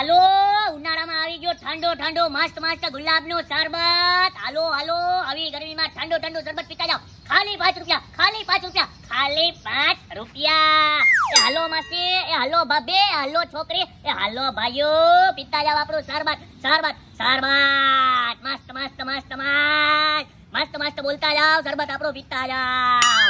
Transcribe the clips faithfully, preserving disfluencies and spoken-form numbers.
હાલો ઉનાળામાં આવી ગયો ઠંડો ઠંડો મસ્ત મસ્ત ગુલાબનો શરબત. હાલો હાલો આવી ગરમીમાં ઠંડો ઠંડો શરબત પીતા જાઓ. ખાલી પાંચ રૂપિયા ખાલી પાંચ રૂપિયા ખાલી પાંચ રૂપિયા. એ હાલો માસી, એ હાલો બાબે, હાલો છોકરી, એ હાલો ભાઈઓ, પીતા જાવ આપણું શરબત શરબત શરબત. મસ્ત મસ્ત મસ્ત મસ્ત મસ્ત મસ્ત બોલતા જાવ, શરબત આપણું પીતા જાવ.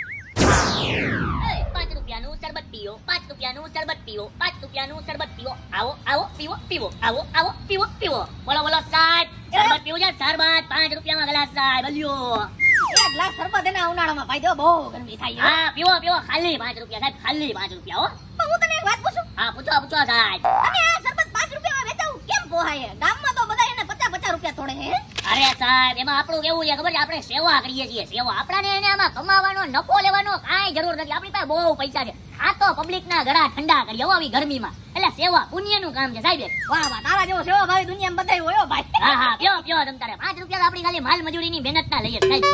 પાંચ રૂપિયાનું શરબત પીઓ, પાંચ રૂપિયાનું શરબત પીઓ, પાંચ રૂપિયાનું શરબત પીઓ. આવો આવો પીવો પીવો, આવો આવો પીવો પીવો. બોલો બોલો સાહેબ, શરબત પીવું છે શરબત. પાંચ રૂપિયામાં ગ્લાસ સાહેબ, બોલ્યો એક ગ્લાસ શરબત એના ઉનાળામાં પાઈ દો, બહુ ગરમી થાય. હા પીવો પીવો, ખાલી પાંચ રૂપિયા સાહેબ, ખાલી પાંચ રૂપિયા. હો પણ હું તને એક વાત પૂછું. હા પૂછો પૂછો સાહેબ. તમે આ શરબત પાંચ રૂપિયામાં વેચાવું કેમ પોહાય? ગામમાં તો બધા એને પચાસ પચાસ રૂપિયા થોડે હે. અરે સાહેબ એમાં આપણું કેવું છે ખબર છે, આપણે સેવા કરીએ છીએ સેવા. આપણાને એને આમાં કમાવાનો નફો લેવાનો કાંઈ જરૂર નથી. આપણી પાસે બહુ પૈસા છે. આ તો પબ્લિક ના ગળા ઠંડા કરીએ હો આવી ગરમીમાં. એટલે સેવા પુણ્યનું કામ છે સાહેબ. વાહ વાહ, તારા જેવો સેવા ભાવી દુનિયામાં બધાય હોય હો ભાઈ. હા હા પીઓ પીઓ તમ તારે. પાંચ રૂપિયા આપણી ખાલી માલ મજૂરીની મહેનત ના લઈએ સાહેબ.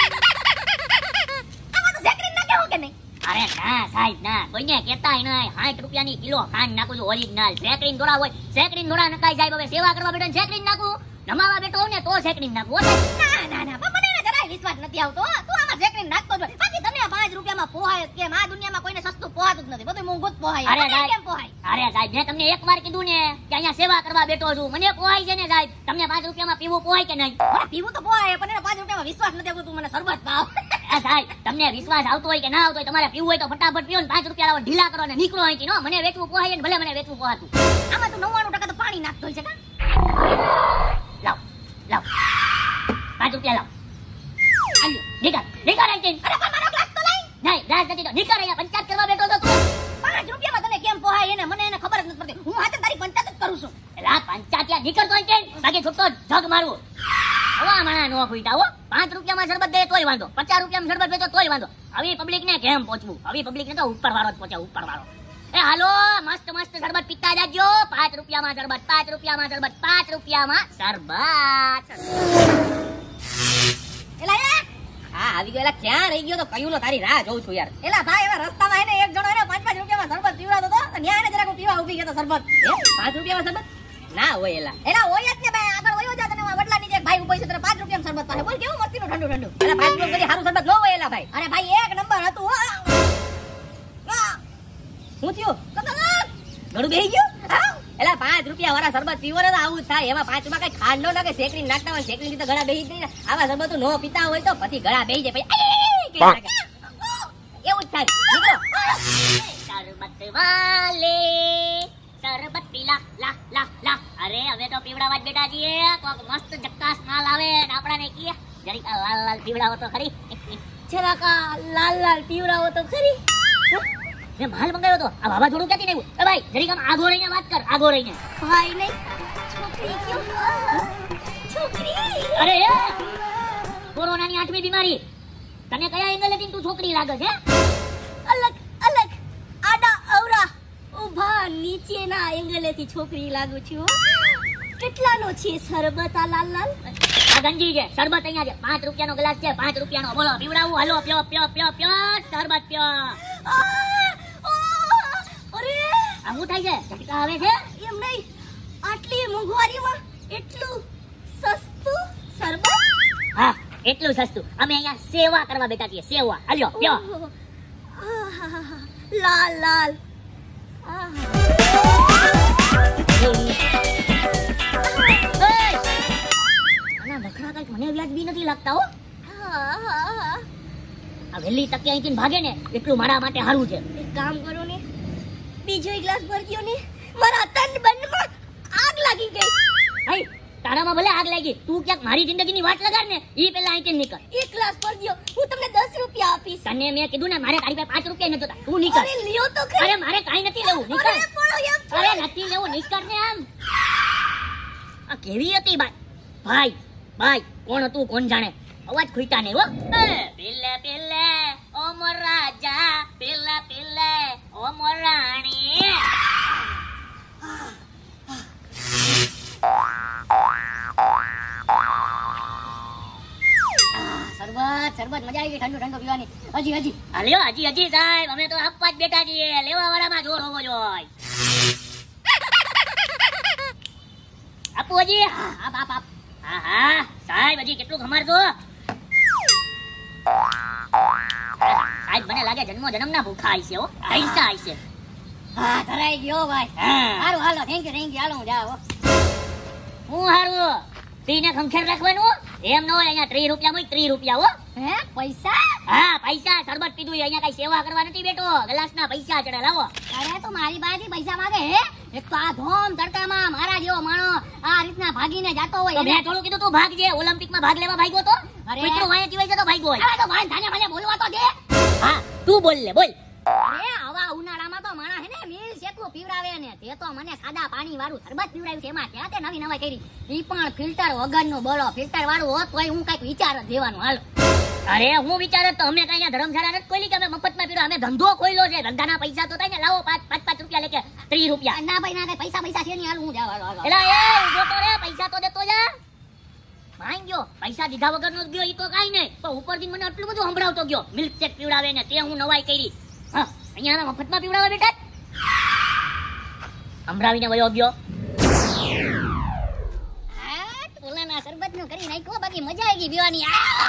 આમાં તો ઝેકરીન ના કેવું કે નહીં? અરે ના સાહેબ ના, કોઈને કહેતાય નહીં. સાઠ રૂપિયાની કિલો ખાંડ નાખું છું ઓરિજિનલ. ઝેકરીન દોરા હોય, ઝેકરીન દોરા નખાય સાહેબ. હવે સેવા કરવા બેઠો ઝેકરીન નાખું, જમાવા બેઠો ને તો ઝેકરીન નાખું. ના ના ના, પણ મને જરાય વિશ્વાસ નથી આવતો. તું આમાં ઝેકરીન નાખતો જ હોય. બાકી તને પાંચ રૂપિયામાં પોહાય જ કેમ? આ દુનિયામાં કોઈને સસ્તું પોહાતું જ નથી, બધું મોંઘું જ પોહાય. અરે મને સાહેબ કેમ પોહાય? અરે સાહેબ મેં તમને એક વાર કીધું ને કે અહીંયા સેવા કરવા બેઠો છું, મને પોહાય છે ને સાહેબ. તમને પાંચ રૂપિયામાં પીવું પોહાય કે નહીં? મને પીવું તો પોહાય, પણ એને પાંચ રૂપિયામાં વિશ્વાસ નથી આવતો. તું મને શરબત ભાવ. આ સાહેબ તમને વિશ્વાસ આવતો હોય કે ના આવતો હોય, તમારે પીવું હોય તો ફટાફટ પીવો ને પાંચ રૂપિયા લાવો, ઢીલા કરો ને નીકળો અહીંથી. નો મને વેચવું પોહાય ને ભલે મને વેચવું પોહાતું. આમાં તું નવ્વાણું ટકા તો પાણી નાખતો હોય છે કા? લાવ લાવ પાંચ રૂપિયા લાવ. આલ્યો નીકળ નીકળ અહીંથી. અરે પણ મારો ગ્લાસ તો લઈ. નહીં રાજ નથી તો નીકળ. અહીંયા પંચાયત કરવા બેઠો તો તું. પાંચ રૂપિયામાં તને કેમ પોહાય એને મને એને ખબર જ નથી પડતી. હું હાથે તારી પંચાયત જ કરું છું. એટલે આ પંચાયત નીકળતો અહીંથી, બાકી છૂટતો જગ મારવું. હવા માણા નો ફૂટા હો. પાંચ રૂપિયામાં શરબત દે તોય વાંધો, પચાસ રૂપિયામાં શરબત વેચો તોય વાંધો. આવી પબ્લિક ને કેમ પહોંચવું? આવી પબ્લિક ને તો ઉપર વાળો જ પહોંચે, ઉપર વાળો. એ હાલો મસ્ત મસ્ત શરબત પીતા જાજો. પાંચ રૂપિયામાં શરબત, પાંચ રૂપિયામાં શરબત, પાંચ રૂપિયામાં શરબત. એલા એ હા આવી ગયો. એલા ક્યાં રહી ગયો તો? કયું નો તારી રાહ જોઉં છું યાર. એલા ભાઈ એવા રસ્તામાં એને એક જણો એને પાંચ પાંચ રૂપિયામાં શરબત પીવડાવતો હતો. તો ન્યા એને જરાક પીવા ઊભી ગયો તો શરબત. પાંચ રૂપિયામાં શરબત ના હોય. એલા એલા હોય જ ને ભાઈ, આગળ વયો જા. તને વડલા નીચે ભાઈ ઉભો છે, તને પાંચ રૂપિયામાં શરબત પાસે. બોલ કેવું મસ્તીનું ઠંડુ ઠંડુ. એલા પાંચ રૂપિયા કરી સારું શરબત ન હોય. એલા ભાઈ અરે ભાઈ એક નંબર હતું હો. શું થયું? કતલા ઘણું બેહી ગયું. એલા પાંચ રૂપિયા વાળા શરબત પીવો ને તો આવું થાય. એમાં પાંચ માં કઈ ખાંડ નો લાગે, શેકરી નાખતા હોય. શેકરી તો ગળા બેહી જાય. આવા શરબત નો પીતા હોય તો પછી ગળા બેહી જાય. પછી એવું જ થાય. શરબત વાલે શરબત પીલા લા લા લા. અરે હવે તો પીવડાવા જ બેટા છીએ. કોક મસ્ત જક્કાસ માલ આવે ને આપણાને કીએ જરીક લાલ લાલ પીવડાવો તો ખરી. જરાક લાલ લાલ પીવડાવો તો ખરી. મેં માલ મંગાવ્યો તો આ બાબા જોડું ક્યાંથી નહીં? એ ભાઈ જરીક આમ આગો રહીને વાત કર, આગો રહીને. ભાઈ નહીં છોકરી ક્યું? છોકરી અરે એ કોરોનાની આઠમી બીમારી. તને કયા એંગલેથી તું છોકરી લાગે છે? અલગ અલગ આડા અવરા ઉભા નીચેના એંગલેથી છોકરી લાગુ છું. કેટલાનો છે શરબત આ લાલ લાલ? આ ગંજી છે શરબત. અહીંયા છે પાંચ રૂપિયાનો ગ્લાસ છે, પાંચ રૂપિયાનો. બોલો પીવડાવું? હાલો પીઓ પીઓ પીઓ પીઓ શરબત પીઓ. અરે આ શું થાય છે? ઝટકા આવે છે? એમ નહીં, આટલી મોંઘવારીમાં એટલું સસ્તું શરબત? હા એટલું સસ્તું. અમે અહીંયા સેવા કરવા બેઠા છીએ, સેવા. હાલો પીઓ. લાલ લાલ આના નખરા કઈક મને વ્યાજબી નથી લાગતા હો. આ વહેલી તકે અહીંથી ભાગે ને એટલું મારા માટે સારું છે. એક કામ કરો ને, બીજો એક ગ્લાસ ભર દો ને. મારા તન બંધમાં આગ લાગી ગઈ. ભાઈ તારામાં ભલે આગ લાગી, તું ક્યાંક મારી જિંદગીની વાટ લગાડ ને. ઈ પેલા અહીંથી નીકળ. એક ગ્લાસ ભર દો, હું તમને દસ રૂપિયા આપીશ. તને મેં કીધું ને મારે તારી પાસે પાંચ રૂપિયા નથી જોતા. તું નીકળ. અરે લ્યો તો ખરી. અરે મારે કાઈ નથી લેવું, નીકળ. અરે પણ એમ અરે નથી લેવું, નીકળ ને. આમ આ કેવી હતી ભાઈ? ભાઈ ભાઈ કોણ હતું કોણ જાણે. અવાજ ખુઈતા નહીં હો. પેલે પેલે ઓ મોર રાજા, પેલે પેલે ઓ મોર રાણી. શરબત શરબત મજા આવી ગઈ ઠંડુ ઠંડુ પીવાની. હજી હજી હાલ્યો હજી હજી સાહેબ. અમે તો આપવા જ બેઠા છીએ. લેવા વાળામાં જોર હોવો જોઈએ. આપો હજી હા હા બાપ આપ હા હા સાહેબ હજી કેટલું ખમારજો સાહેબ મને લાગે જન્મો જન્મના ભૂખા આઈ છે હો પૈસા આઈ છે હા ધરાઈ ગયો ભાઈ હારું હાલો થેન્ક યુ થેન્ક યુ હાલો હું જાવ હું હારું પીને ખંખેર રાખવાનું એમ ન હોય અહીંયા ત્રીસ રૂપિયા માં ત્રીસ રૂપિયા હો હે પૈસા હા પૈસા શરબત પીધું અહીંયા કઈ સેવા કરવા નથી બેઠો ગ્લાસના પૈસા ચડે લાવો અરે તો મારી પાસેથી પૈસા માંગે હે એક તો આ ધોમ તડકામાં મારા જેવો માણો આ રીતના ભાગીને જાતો હોય તો મેં થોડું કીધું તું ભાગજે ઓલિમ્પિકમાં ભાગ લેવા ભાગ્યો તો અરે. મિત્રો વાયા જીવાય છે તો ભાગ્યો હોય અરે તો ભાઈ ધાને મને બોલવા તો દે હા તું બોલ લે બોલ અરે આવા ઉનાળામાં તો માણા હે ને મિલ શેકવું પીવડાવે ને તે તો મને સાદા પાણી વાળું શરબત પીવડાવ્યું છે એમાં ત્યાં તે નવી નવાઈ કરી ઈ પણ ફિલ્ટર વગરનું બોલો ફિલ્ટર વાળું હોત તોય હું કઈક વિચાર જ દેવાનું હાલ અરે હું વિચારે તો અમે કઈ અહીંયા ધર્મશાળા નથી ખોલી કે અમે મફતમાં પીરો અમે ધંધો ખોલ્યો છે ધંધાના પૈસા તો થાય ને લાવો પાંચ પાંચ પાંચ રૂપિયા લેકે ત્રીસ રૂપિયા ના ભાઈ ના કઈ પૈસા પૈસા છે નહીં હાલ હું જાવ હાલો હાલો એલા એ ઉભો તો રે પૈસા તો દેતો જા માંગ્યો પૈસા દીધા વગરનો જ ગયો ઈ તો કાઈ નહીં પણ ઉપરથી મને આટલું બધું સંભળાવતો ગયો મિલ્ક શેક પીવડાવે ને તે હું નવાઈ કરી હા અહીંયા અમે મફતમાં પીવડાવે બેટા સંભળાવીને વયો ગયો હા ઓલાના શરબત નું કરી નાખ્યો બાકી મજા આવી ગઈ પીવાની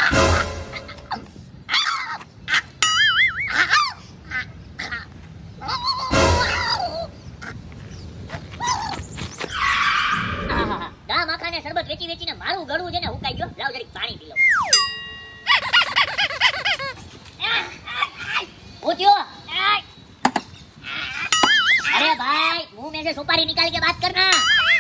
આહાહા. ગા માખાને શરબત વેચી વેચીને મારું ગળું છે ને હુકાઈ ગયો લાવ જરીક પાણી પી લઉં ઉઠ્યો अरे भाई मुंह में से सुपारी निकाल के बात करना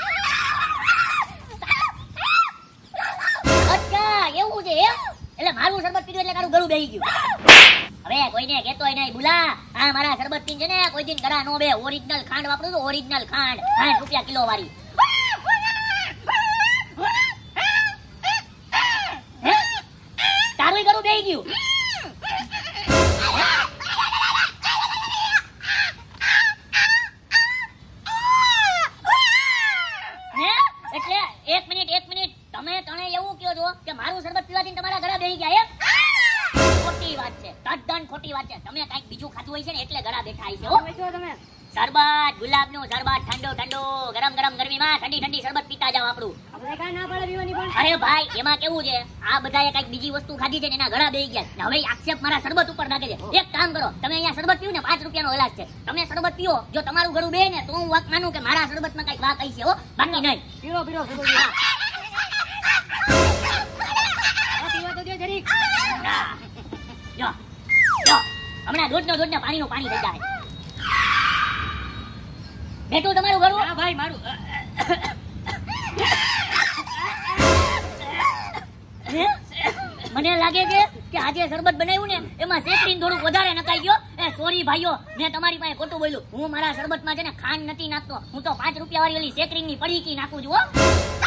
અચ્છા એવું છે એમ એટલે મારું શરબત પીધું એટલે તારું ગળું બેહી ગયું હવે કોઈને કહેતોય નહીં ભૂલા આ મારા શરબત પીને છે ને કોઈ દિન ગળા નો બે ઓરિજિનલ ખાંડ વાપરું તો ઓરિજિનલ ખાંડ સાઠ રૂપિયા કિલો વાળી હે? તારું ગળું બેહી ગયું હે? એટલે એક મિનિટ એક મિનિટ તમે તણે એવું કહો છો કે મારું શરબત પીવાથી તમારા ગળા બેહી ગયા એમ ખોટી વાત છે તદ્દન ખોટી વાત છે તમે કઈક બીજું ખાધું હોય છે ને એટલે ગળા બેઠા છે હો તમે શરબત ગુલાબનું શરબત ઠંડો ઠંડો ગરમ ગરમ ગરમીમાં ઠંડી ઠંડી શરબત પીતા જાવ આપણું આપણે કાઈ ના પડે પીવાની પણ અરે ભાઈ એમાં કેવું છે આ બધાએ કઈક બીજી વસ્તુ ખાધી છે ને એના ગળા બેહી ગયા ને હવે આક્ષેપ મારા શરબત ઉપર નાખે છે એક કામ કરો તમે અહીંયા શરબત પીવું ને પાંચ રૂપિયાનો ઇલાજ છે તમે શરબત પીઓ જો તમારું ગળું બે ને તો હું વાક માનું કે મારા શરબતમાં કઈક વાક આવી છે હો બાકી નહીં પીરો પીરો પીરો હા. પીવા તો દે જરીક હા. જો જો હમણાં દૂધનો દૂધ ને પાણીનું પાણી થઈ જાય બેઠું તમારું ગળું હા ભાઈ મારું હે? મને લાગે છે કે આજે શરબત બનાવ્યું ને એમાં સેકરીન થોડુંક વધારે નકાઈ ગયો એ સોરી ભાઈઓ મેં તમારી પાસે ખોટું બોલ્યું હું મારા શરબતમાં છે ને ખાંડ નથી નાખતો હું તો પાંચ રૂપિયા વાળી ઓલી સેકરીન ની પડીકી નાખું છું હો